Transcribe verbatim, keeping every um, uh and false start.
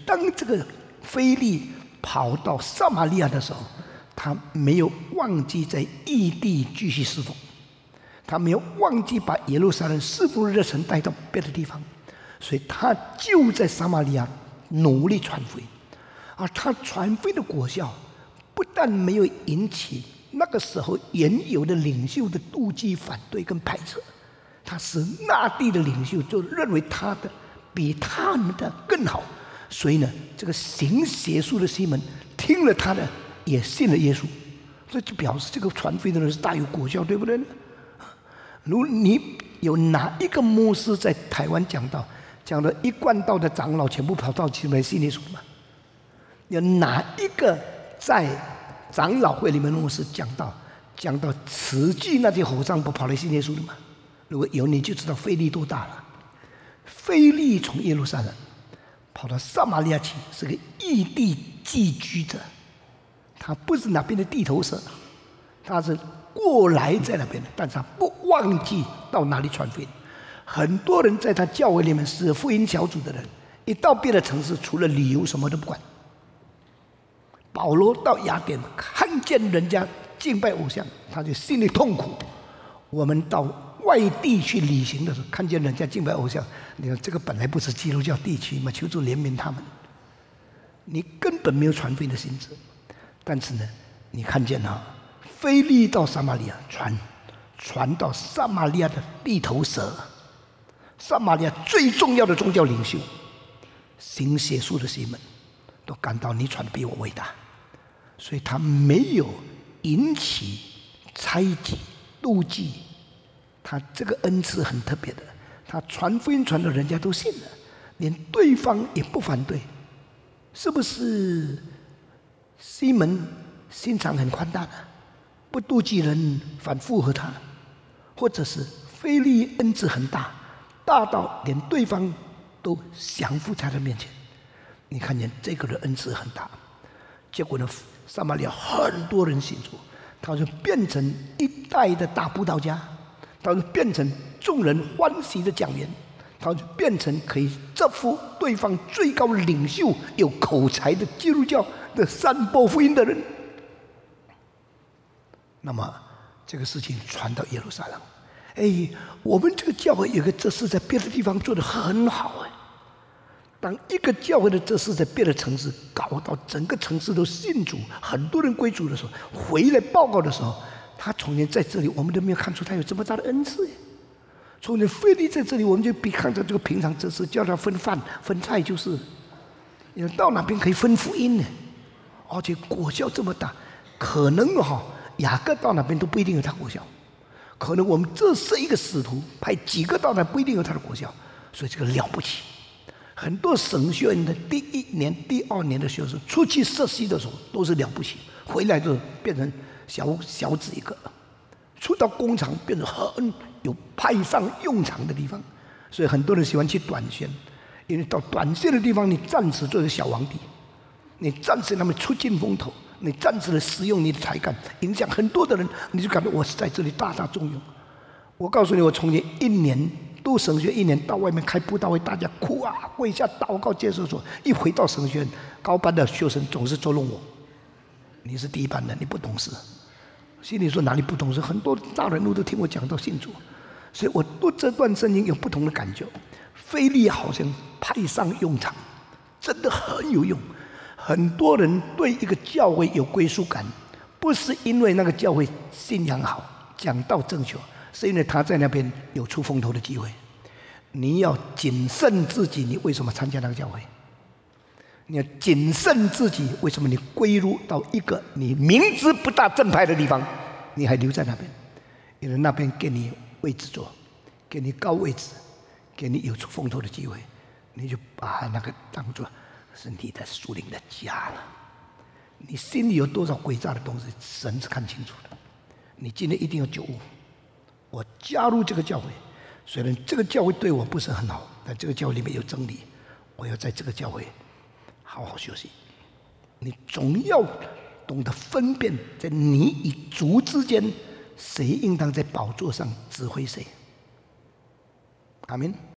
当这个腓利跑到撒玛利亚的时候，他没有忘记在异地继续侍奉，他没有忘记把耶路撒冷侍奉的热忱带到别的地方，所以他就在撒玛利亚努力传福音。而他传福音的果效，不但没有引起那个时候原有的领袖的妒忌、反对跟排斥，他使那地的领袖就认为他的比他们的更好，所以呢，这个行邪术的西门听了他的，也信了耶稣，所以就表示这个传福音的人是大有果效，对不对呢？如你有哪一个牧师在台湾讲到，讲到一贯道的长老全部跑到去来信耶稣吗？有哪一个在长老会里面的牧师讲到，讲到慈济那些和尚不跑来信耶稣的吗？如果有，你就知道腓利多大了。腓利从耶路撒冷跑到撒玛利亚去，是个异地寄居者，他不是那边的地头蛇，他是过来在那边的，但是他不忘记到哪里传福音。很多人在他教会里面是福音小组的人，一到别的城市，除了旅游什么都不管。保罗到雅典看见人家敬拜偶像，他就心里痛苦。我们到外地去旅行的时候，看见人家敬拜偶像，你看这个本来不是基督教地区嘛，求主怜悯他们。你根本没有传福音的心志，但是呢，你看见啊，腓利到撒玛利亚传，传到撒玛利亚的地头蛇，撒玛利亚最重要的宗教领袖，行邪术的西门，都感到你传的比我伟大，所以他没有引起猜忌、妒忌。他这个恩赐很特别的，他传福音传到人家都信了，连对方也不反对，是不是？西门心肠很宽大的，不妒忌人，反附和他，或者是腓利恩赐很大，大到连对方都降服在他面前。你看见这个人恩赐很大，结果呢，撒玛利亚很多人信主，他就变成一代的大布道家。他就变成众人欢喜的讲员，他就变成可以折服对方最高领袖、有口才的基督教的散播福音的人。那么这个事情传到耶路撒冷，哎，我们这个教会有个这事在别的地方做得很好哎。当一个教会的这事在别的城市搞到整个城市都信主，很多人归主的时候，回来报告的时候，他从前在这里，我们都没有看出他有这么大的恩赐。从前腓利在这里，我们就比看着这个平常这事，叫他分饭分菜就是。到哪边可以分福音呢？而且果效这么大，可能哈、哦、雅各到哪边都不一定有他果效，可能我们这是一个使徒派几个到那不一定有他的果效，所以这个了不起。很多神学院的第一年、第二年的学生出去实习的时候都是了不起，回来就变成。小小子一个，出到工厂变成很有派上用场的地方，所以很多人喜欢去短宣，因为到短宣的地方，你暂时做一个小皇帝，你暂时他们出尽风头，你暂时的使用你的才干，影响很多的人，你就感觉我是在这里大大重用。我告诉你，我从前一年读神学，一年到外面开布道会，大家哭啊，跪下祷告接受主，一回到神学院，高班的学生总是捉弄我，你是第一班的，你不懂事。心里说哪里不懂事？很多大人物都听我讲到信主，所以我读这段圣经有不同的感觉。腓利好像派上用场，真的很有用。很多人对一个教会有归属感，不是因为那个教会信仰好、讲道正确，是因为他在那边有出风头的机会。你要谨慎自己，你为什么参加那个教会？你要谨慎自己，为什么你归入到一个你明知不大正派的地方，你还留在那边？因为那边给你位置坐，给你高位置，给你有出风头的机会，你就把那个当作是你的属灵的家了。你心里有多少诡诈的东西，神是看清楚的。你今天一定要觉悟。我加入这个教会，虽然这个教会对我不是很好，但这个教会里面有真理，我要在这个教会好好学习。你总要懂得分辨，在你与主之间，谁应当在宝座上指挥谁。阿们。